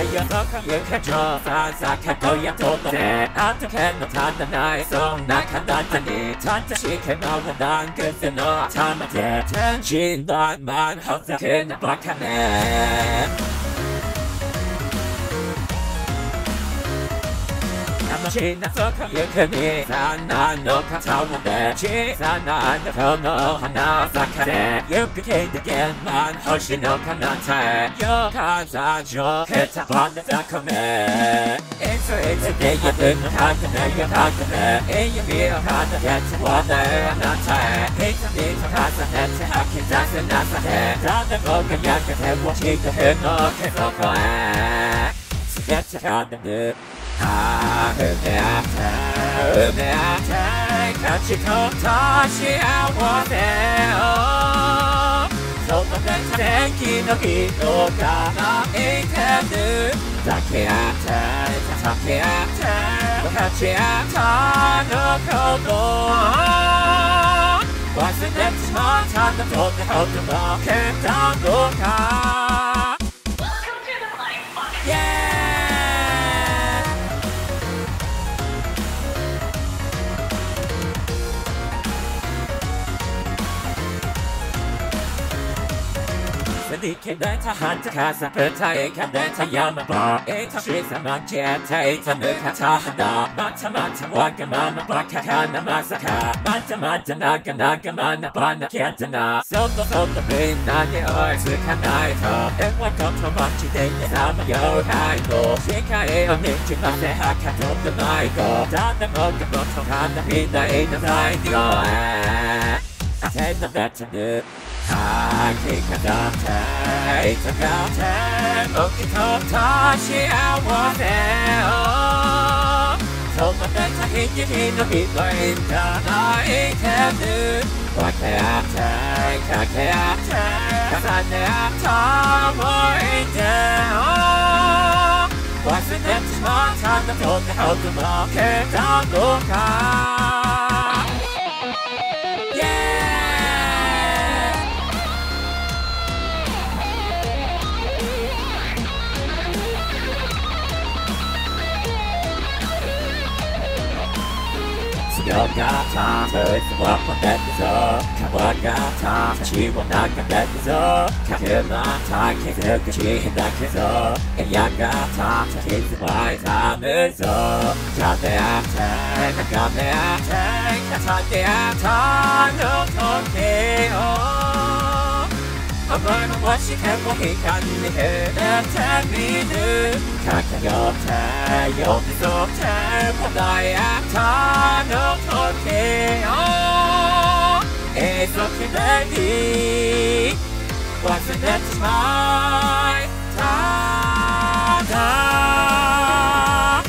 よそこ行く上さ坂とやとってあとけのただないそんな体にたったしけまわなんくずの頭で天神だまんほざけなバカね楽しなそこ行くにさなの片腕小さなあなたの花坂で指切り現場星の彼方へ夜風上へたばねたこめいつでやるのかくねよかくね指をかたけてわねあなたへいつにと重ねて吐き出せなさで誰もが焼けて落ちてへのけそこへつけてかねるああ、埋め合って勝ち取った幸せをその天気の人が泣いてる抱き合って叩き合って分かち合ったのこと忘れてしまったんだとってほどのけたのかSadiq and I hunt the casa, but I can't let a yama. It's a she's a monkey, it's a Nukatahana. Mata Wagamama, Bakakana Masaka. Mata Naga Mana Bana Katana. So the brain, Nani or Sukanaito. And what comes from what you think is I'm your high go. Shika on it, you must have cut off the Michael. Down the Mogamoto, and the Pina in the side. I said that to do. あきかだっていつかって受け取った幸せをそんな別に君の一人じゃないけど分け合ってかけ合って重ね合った思い出を忘れてしまったんだとってほどもけたのかよかったそいつはポテトぞ川がた血を流れるぞかけまた気づくしだけぞやがた傷は痛むぞ風あって眺めあって重ね合ったの時を甘いまましても光に触れてみる駆け寄って寄り添って笑い合ったの時を永続に忘れてしまいただ